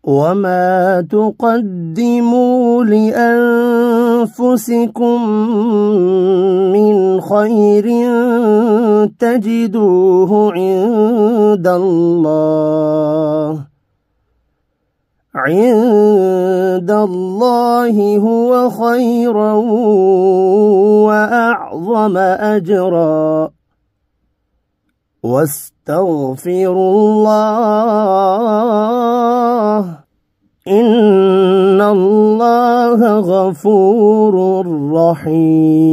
وما تقدموا لأنفسكم من خير تجدوه عند الله هو خيرا وأعظم أجرا واستغفروا الله إن الله غفور رحيم.